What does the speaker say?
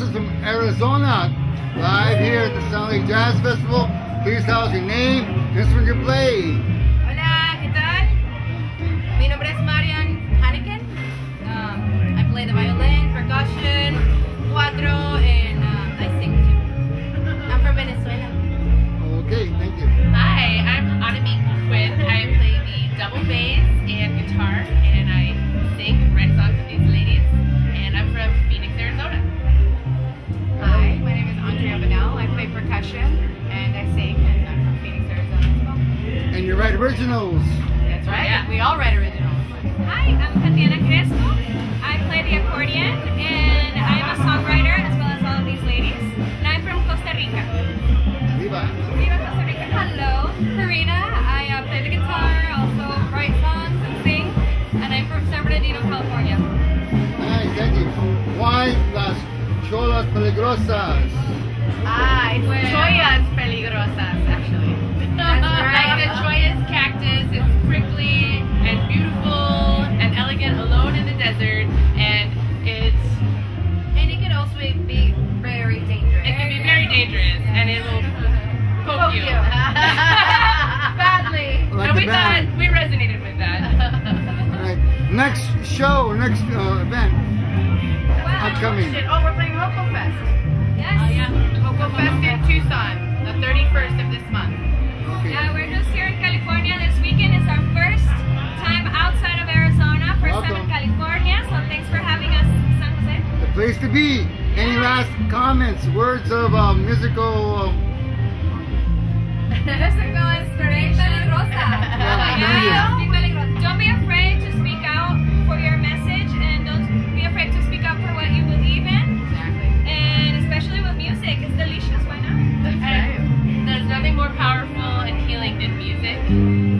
Peligrosas from Arizona, live here at the Sound Lake Jazz Festival. Please tell us your name, instrument you play. Hola, ¿qué tal? Mi nombre es Marian Hanniken. I play the violin, percussion, cuatro, and I sing too. I'm from Venezuela. Okay, thank you. Hi, I'm Anami Quinn. I play the double bass and guitar, and I sing right songs with these ladies. And I'm from Phoenix, Arizona. Hi, my name is Andrea Benell. I play percussion and I sing, and I'm from Phoenix, Arizona as well. And you write originals. That's right. Yeah. We all write originals. Hi, I'm Tatiana Crespo. I play the accordion and I'm a songwriter as well as all of these ladies. And I'm from Costa Rica. Viva. Viva Costa Rica. Hello, Karina. I play the guitar, also write songs and sing. And I'm from San Bernardino, California. Nice, thank you. Why las Chollas Peligrosas? It's Chollas Peligrosas, actually. That's right. Like the Chollas cactus is prickly and beautiful and elegant, alone in the desert, and it can also be very dangerous. can be very dangerous, and it will poke you. Badly. Like And the we band. thought we resonated with that. Right. Next show, next event. Upcoming. Oh, we're playing Hoco Fest. Yes. Oh yeah. Hoco Fest in Tucson, the 31st of this month. Okay. Yeah, we're just here in California. This weekend is our first time outside of Arizona. First time in Welcome. California. So thanks for having us, San Jose. The place to be. Any last comments, words of musical? Musical inspiration. Peligrosa. Don't be afraid to speak out for your message, and don't be afraid to speak up for what you believe in. Exactly. And especially with music, it's delicious. Why not? That's right. There's nothing more powerful and healing than music.